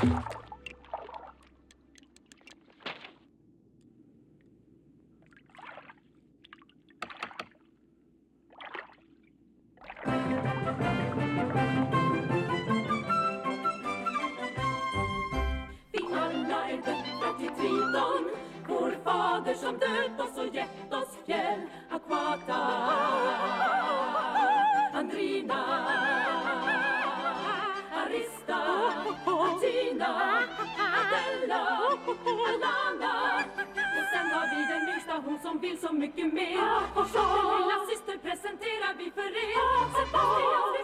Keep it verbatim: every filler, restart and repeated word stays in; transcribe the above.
Vår fader som döpt oss och gett oss fjäll, Aquata, Andrina, Arista, Atina, Adella, Alana. Och sen har vi den yngsta, hon som vill så mycket mer. Och så den lilla syster presenterar vi för er. Sebastian.